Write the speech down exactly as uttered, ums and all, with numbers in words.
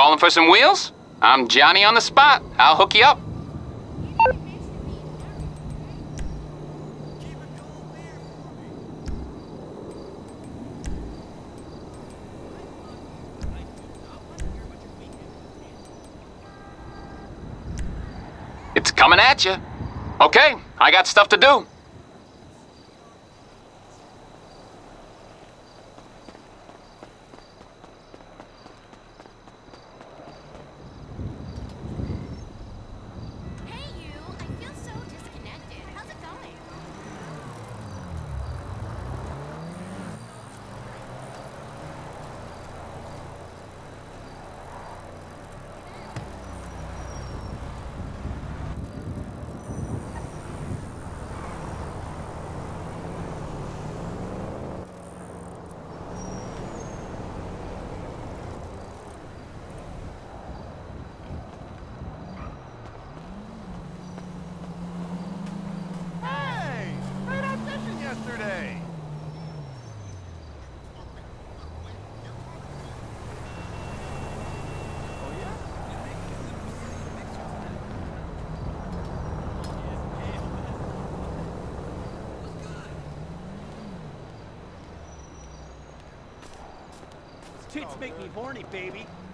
Calling for some wheels? I'm Johnny on the spot. I'll hook you up. It's coming at you. Okay, I got stuff to do. Tits make me horny, baby.